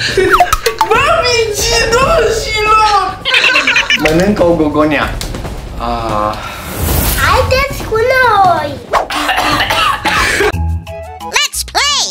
Bă, mincinoșilor! Mănâncă o gogonea. Haideți cu noi! Let's play!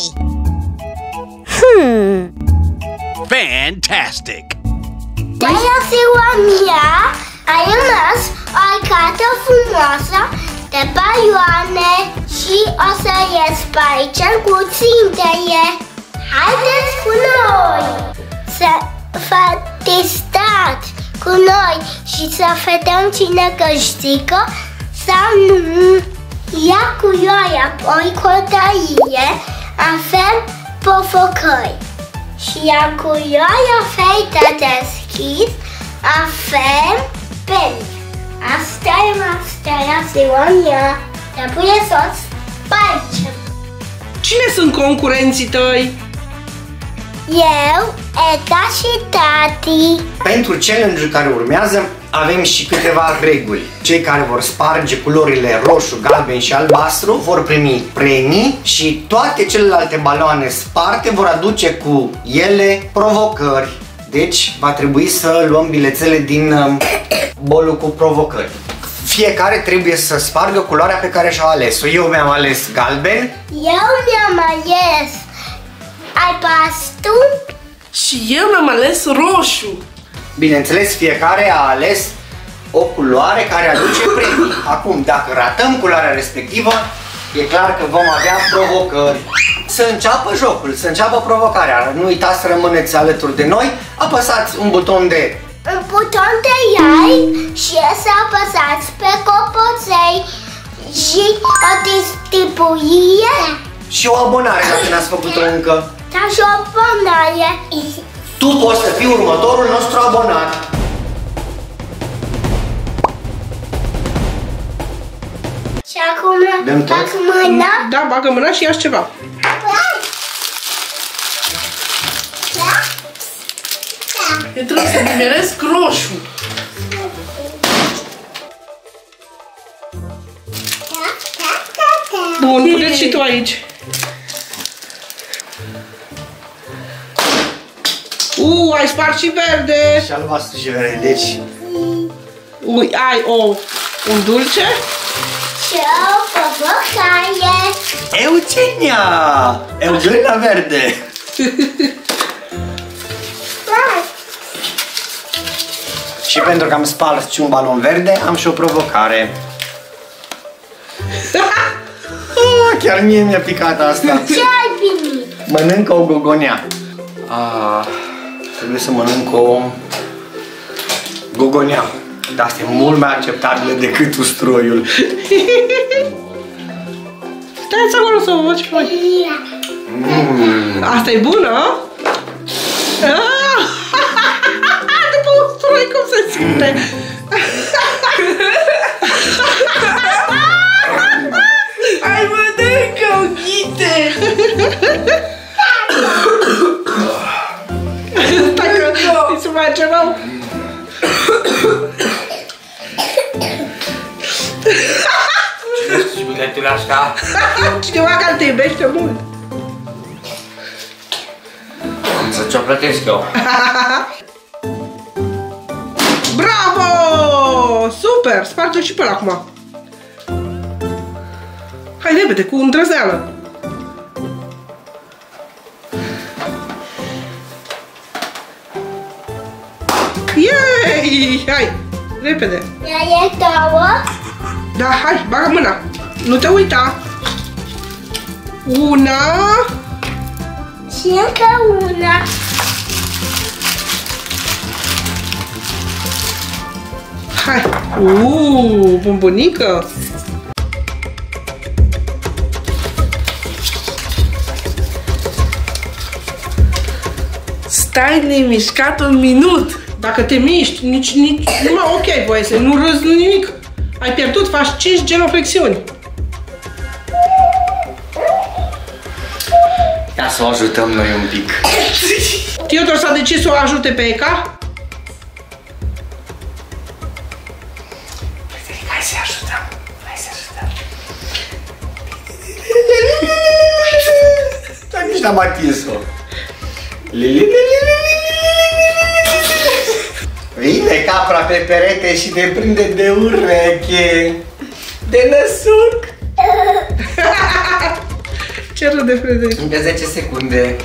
Fantastic! De-aia ziua mea a rămas o carte frumoasă de balioane și o să ies pe aici cu țintele. Haideți cu noi să vă distrați cu noi și să vedem cine câștigă sau nu. Ia culoarea apoi cotărie, avem provocări. Și ia culoarea fei de deschis, avem pen. Asta e ziua mea. Trebuie să o spargem. Cine sunt concurenții tăi? Eu, Eda și tati. Pentru challenge-ul care urmează avem și câteva reguli. Cei care vor sparge culorile roșu, galben și albastru vor primi premii și toate celelalte baloane sparte vor aduce cu ele provocări. Deci va trebui să luăm bilețele din bolul cu provocări. Fiecare trebuie să spargă culoarea pe care și-a ales-o. Eu mi-am ales galben. Eu mi-am ales albastru. Și eu mi-am ales roșu. Bineînțeles, fiecare a ales o culoare care aduce premii. Acum, dacă ratăm culoarea respectivă, e clar că vom avea provocări. Să înceapă jocul, să înceapă provocarea. Nu uitați să rămâneți alături de noi. Apăsați un buton de like și să apăsați pe clopoțel și o distribuire. Și o abonare dacă n-ați făcut-o încă. Da, și o abonare. Tu poți să fii următorul nostru abonat. Și acum bag mâna. Da, bagă mâna și ia ceva. Eu trebuie să nimeresc roșu. Bun, puneți și tu aici. Ai spart și verde. Și albastru și verde, deci... Ai un dulce. Și o provocare. Eugenia! Eugenia verde. Și pentru că am spart și un balon verde, am și o provocare. Chiar mie mi-a picat asta. Ce ai primit? Mănâncă o gogonea. Trebuie să mănânc o gogonea. Dar asta e mult mai acceptabilă decât ustroiul. Stai-ți acolo să o văd ce faci. Asta e bună? După ustroi cum se simte? Ai mănâncă o ghite! Dacă îi se face rău. Și biletul așa. Cineva care te iubește mult. Să ți-o plătesc eu. Bravo! Super! Sparge și pe ăla acum. Hai repede, cu îndrăzneală. Yay! Hai, repede. E două. Da, hai, bagă mâna. Nu te uita. Una. Și încă una. Hai. Bombonică. Stai nemișcat un minut. Dacă te miști, nici numai ok, voie să nu râzi, nu nimic. Ai pierdut, faci 5 genoflexiuni. Ia să o ajutăm noi un pic. Teodor s-a decis să o ajute pe Eca. Hai să-i ajutăm. Hai să-i ajutăm. Dar nici n-am atins-o. Vine capra pe perete și te prinde de ureche. De năsuc. Ce rău de Frederic. Încă 10 secunde.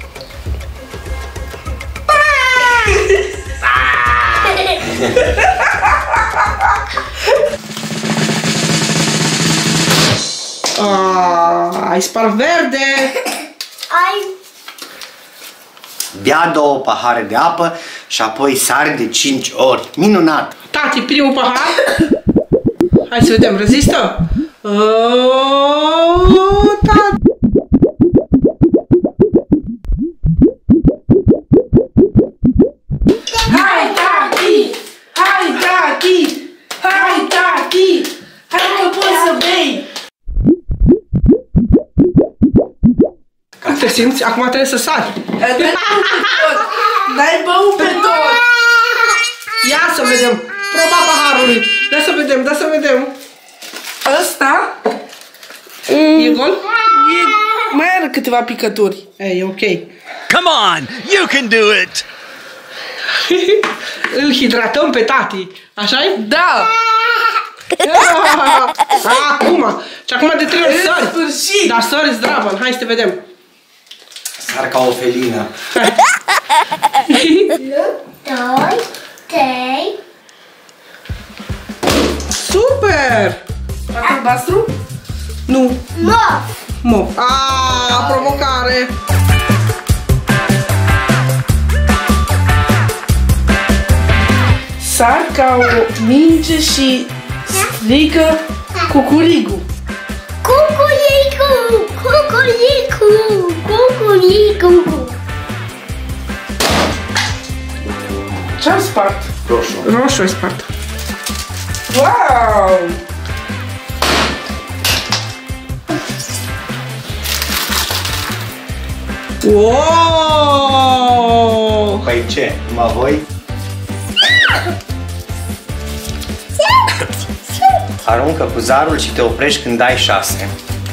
Ai spart verde. Ai... Bea 2 pahare de apă și apoi sari de 5 ori. Minunat! Tati, primul pahar. Hai să vedem, rezistă? Tati. Hai, Tati! Hai, Tati! Hai, Tati! Hai că poți să bei! Te simți? Acum trebuie să sari. N-ai băut pe tot! Ia să vedem. Proba paharului. Da să vedem, da să vedem. Ăsta E gol? mai are câteva picături. E ok. Come on, you can do it! Îl hidratăm pe tati. Așa-i? Da! Acum. Și acum de 3 ori În sări. sfârșit! Dar sări zdravă. Hai să te vedem. Sar ca o felină. 2, 3... Super! Albastru? Nu. Mov! Provocare. Sar ca o minge și strigă cucurigu. Cucuricu! Cucuricu! Cucuricu! Ce-am spart? Roșu. Roșu ai spart. Wow! Wow! Păi ce? Mă voi? Aruncă cu zarul și te oprești când ai 6.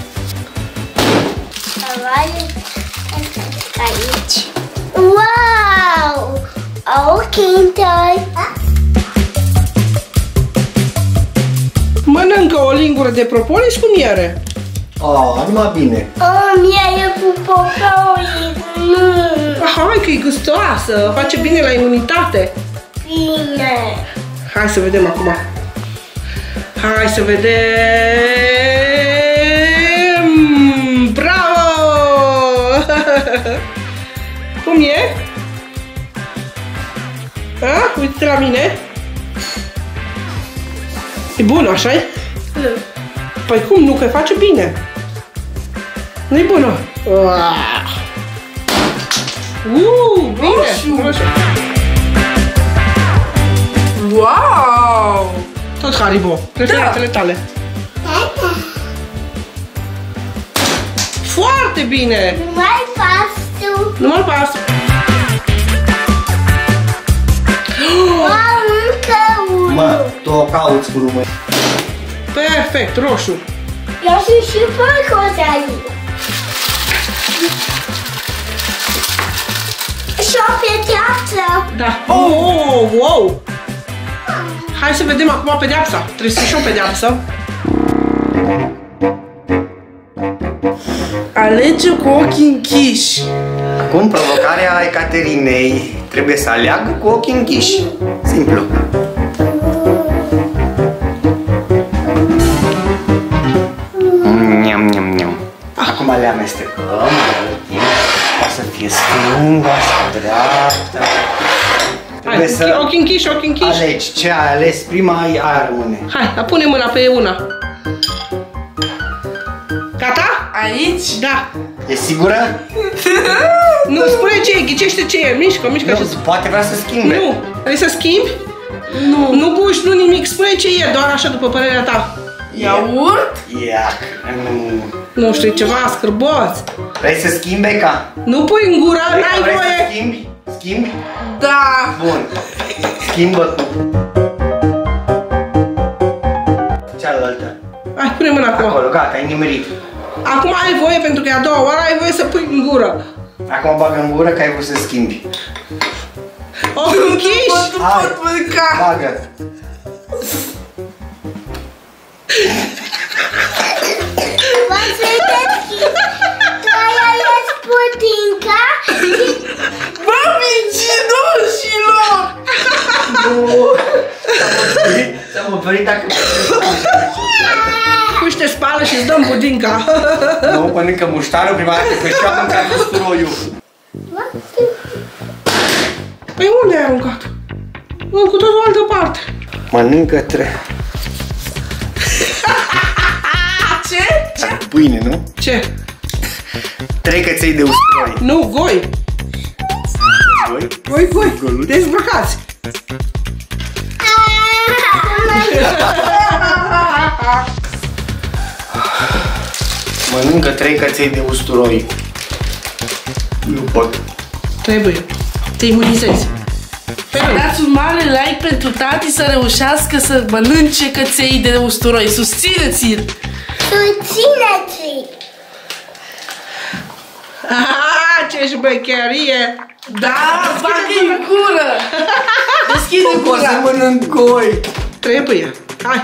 Aici. Wow! Ok, doi. Mănâncă o lingură de propolis cu miere. Numai bine. Mie e cu popoli. Hai că e gustoasă, face bine la imunitate. Bine. Hai să vedem acum. Hai să vedem. Bravo! Cum e? Uite-te la mine. E bună, așa-i? Păi cum nu, că face bine. Nu-i bună. Bine. Roșu. Wow! Tot Haribo. Preferatele tale. Foarte bine. Nu mai pastu. Nu mă pas. Wow, încă unul. Mă, tu o cauți cu lumea. Perfect, roșu. Eu sunt și porcozalii. Și o pedeapsă. Da. Oh, wow. Hai să vedem acum pedeapsa. Trebuie să și o pedeapsă. Alege cu ochii închiși. Acum provocarea Ecaterinei. Trebuie să aleagă cu ochii închiși. Simplu. Niam. Acum le amestecăm. O să fie stânga sau dreapta. Trebuie să Ochii închiși, ochii închiși. alegi ce ai ales prima, aia rămâne. Hai, pune mâna pe una. Gata? Aici? Da. E sigură? Nu, spune ce e, ghicește ce e. Mișcă și... Nu, poate vrea să schimbe. Nu. Vrei să schimbi? Nu. Nu guși, nu nimic. Spune ce e, doar așa după părerea ta. Iaurt? Iac. Nu știu, ceva scârbos. Vrei să schimbi, Beca? Nu pui în gură, n-ai Vrei să voie. schimbi? Schimbi? Da. Bun. Schimbă tu. Cealaltă. Hai, pune mâna acum. Acolo, gata, ai nimerit. Acum ai voie, pentru că e a doua oară, ai voie să pui în gură. Acum bagă în gură că ai vrut să schimbi. Ochii închiși! Nu pot mânca. Bagă. Poți să te schimbi. Tu ai ales putinca Bă, mincinoșilor! S-am oferit dacă... Puși te spală și îți dăm budinca. Nu mănâncă muștarul prima dată că și-a mâncat usturoiul. Păi unde ai aruncat? În cu totul altă parte. Mănâncă Ce? pâine, nu? Ce? 3 căței de usturoi. Nu, goi. Goi. Dezbrăcați. Mănâncă 3 căței de usturoi. Nu pot. Trebuie. Te imunizezi. Dați un mare like pentru tati să reușească să mănânce căței de usturoi. Susțineți-l! susțineți-l. Ah, ce șmecherie! Da, bagă-i în gură! Deschide Pot să gura! mănânc goi. Trebuie. Hai.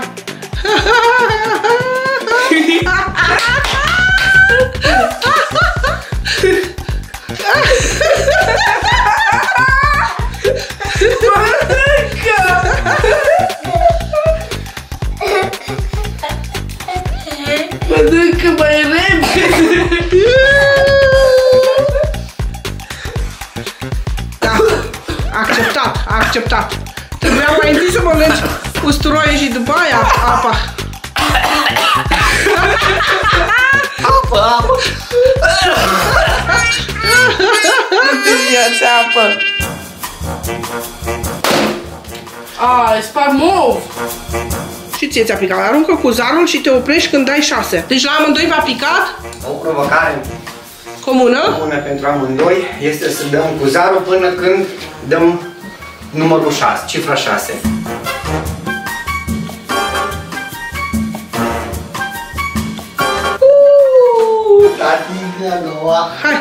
Mănâncă mai repede! Da. Acceptat. Trebuia mai întâi să mănânci usturoie și după aia apa. Apă. Ia-ți apă! Ai, spar mov! Și ție ți-a picat. Aruncă cu zarul și te oprești când dai 6. Deci la amândoi v-a picat? O provocare Comună? bună pentru amândoi este să dăm cu zarul până când dăm numărul 6, cifra 6. Tati, noua. Hai.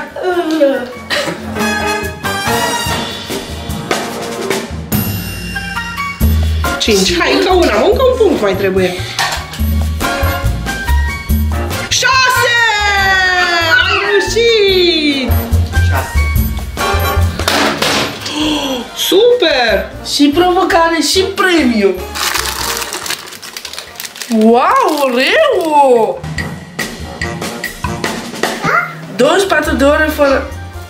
Cinci. Hai, încă una. Încă un punct mai trebuie. 6! Ai reușit! 6. Super! Și provocare și premiu! Wow, Oreo! 24 de ore fără...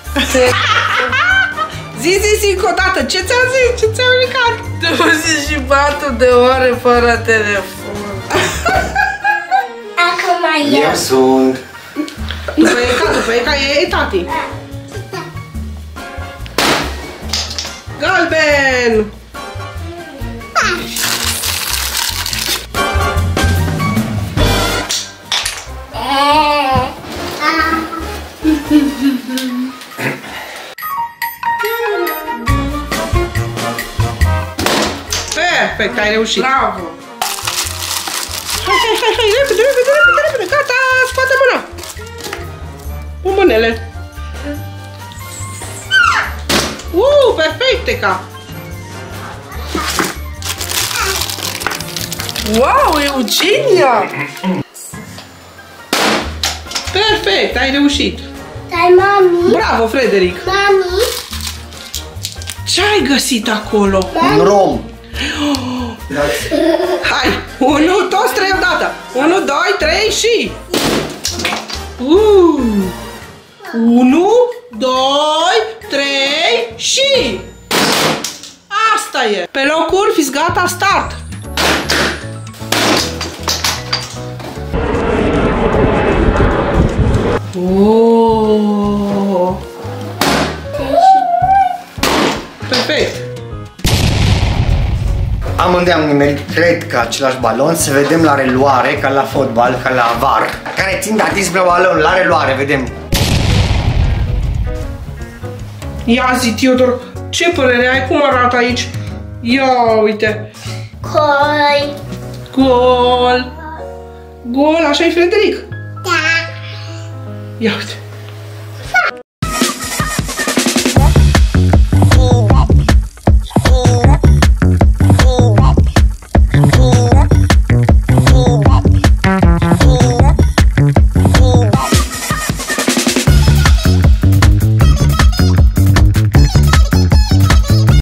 Zi încă o dată. Ce ți-am zis? Ce ți-am ridicat? 24 de ore fără telefon. Acum Eu sunt. După Eca e tati. Galben! Perfect, ai reușit. Bravo! Hai, repede, gata, scoate mâna. Cu mânele. Perfect, Eca. Wow, Eugenia! Perfect, ai reușit. Stai, mami. Bravo, Frederic. Mami. Ce ai găsit acolo? Un rom. Hai, 1, toți 3 odată. 1, 2, 3 și... 1, 2, 3 și... Asta e. Pe locuri, fiți gata, start. Perfect. Amândoi am nimerit, cred că același balon. Să vedem la reluare, ca la fotbal, ca la VAR. Care țin de atins pe balon, la reluare, vedem. Ia zi, Teodor, ce părere ai? Cum arată aici? Ia uite. Gol. Gol. Gol, așa e, Frederic? Da. Ia uite.